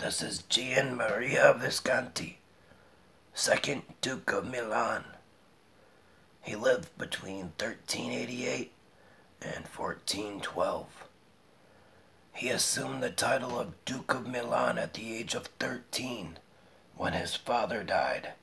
This is Gian Visconti, second Duke of Milan. He lived between 1388 and 1412. He assumed the title of Duke of Milan at the age of 13 when his father died.